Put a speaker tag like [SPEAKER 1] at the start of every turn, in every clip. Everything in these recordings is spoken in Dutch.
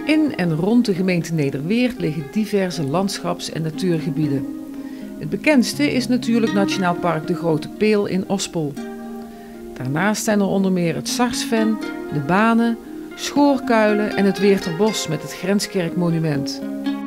[SPEAKER 1] In en rond de gemeente Nederweert liggen diverse landschaps- en natuurgebieden. Het bekendste is natuurlijk Nationaal Park De Grote Peel in Ospel. Daarnaast zijn er onder meer het Sarsven, de Banen, Schoorkuilen en het Weerterbos met het Grenskerkmonument.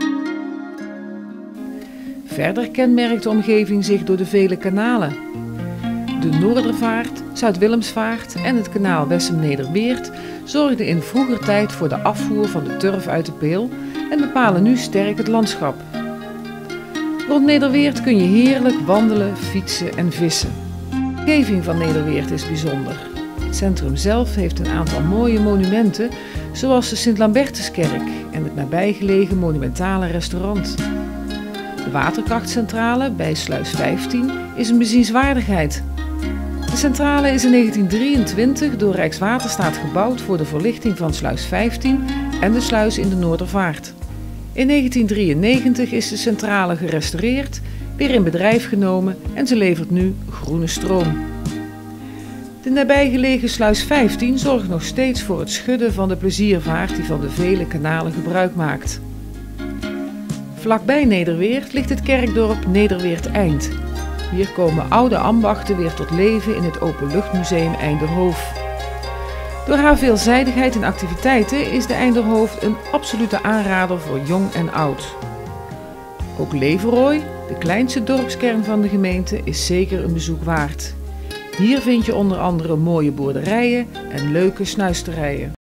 [SPEAKER 1] Verder kenmerkt de omgeving zich door de vele kanalen. De Noordervaart, Zuid-Willemsvaart en het kanaal Wessem-Nederweert zorgden in vroeger tijd voor de afvoer van de turf uit de Peel en bepalen nu sterk het landschap. Rond Nederweert kun je heerlijk wandelen, fietsen en vissen. De omgeving van Nederweert is bijzonder. Het centrum zelf heeft een aantal mooie monumenten, zoals de Sint-Lambertuskerk en het nabijgelegen monumentale restaurant. De waterkrachtcentrale bij Sluis 15 is een bezienswaardigheid. De centrale is in 1923 door Rijkswaterstaat gebouwd voor de verlichting van Sluis 15 en de sluis in de Noordervaart. In 1993 is de centrale gerestaureerd, weer in bedrijf genomen en ze levert nu groene stroom. De nabijgelegen Sluis 15 zorgt nog steeds voor het schudden van de pleziervaart die van de vele kanalen gebruik maakt. Vlakbij Nederweert ligt het kerkdorp Nederweert-Eind. Hier komen oude ambachten weer tot leven in het Openluchtmuseum Einderhoof. Door haar veelzijdigheid en activiteiten is de Einderhoof een absolute aanrader voor jong en oud. Ook Leverooy, de kleinste dorpskern van de gemeente, is zeker een bezoek waard. Hier vind je onder andere mooie boerderijen en leuke snuisterijen.